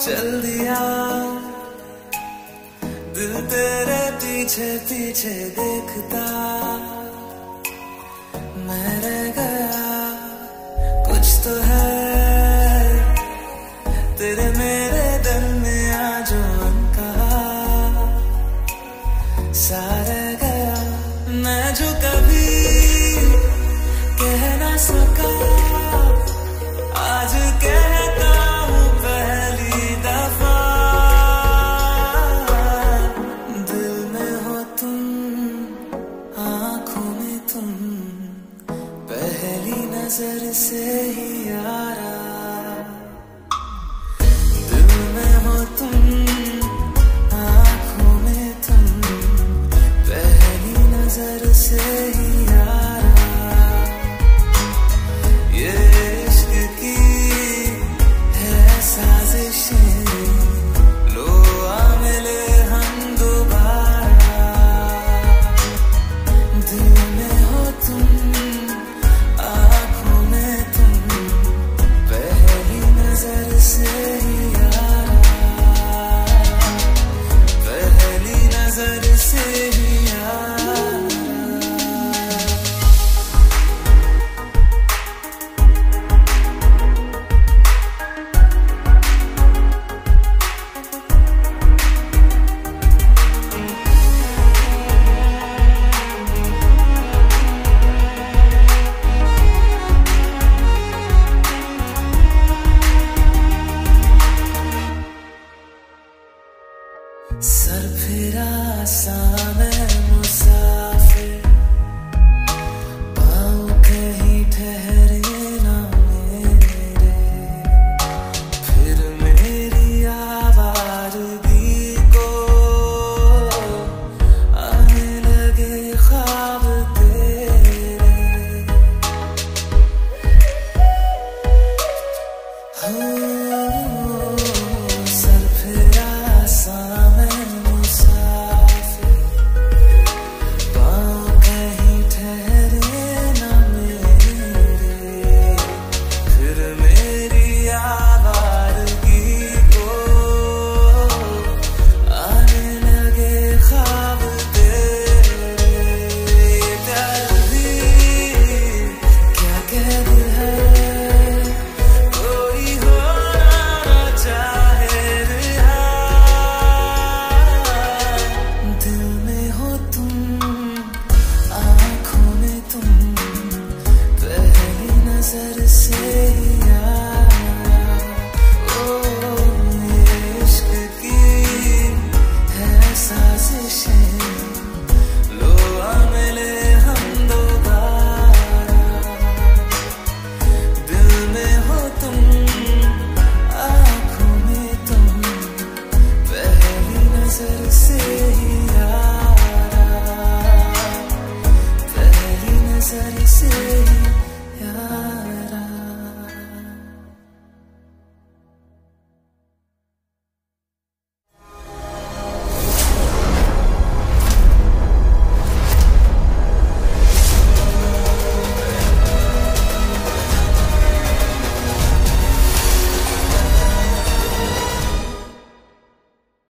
चल दिया दिल तेरे पीछे पीछे देखता, मैं रह गया कुछ तो है तेरे मेरे दिल में आज उनका सारा गया। मैं जो कभी कह ना सका आज कहता हूँ पहली दफा, दिल में हो तुम आँखों में तुम पहली नजर से ही यारा, दिल में हो तुम आँखों में तुम पहली नजर से ही यारा। ये इश्क की है साजिशें, लो आ मिले हम दोबारा, दिल में हो तुम आँखों में तुम पहली नजर से ही यारा, पहली नजर से ही यारा। सर फिरा सा मैं मुसाफिर, पाँव कहीं ठहरे ना मेरे, फिर मेरी आवारगी को आने लगे ख्वाब तेरे। सर फिरा सा say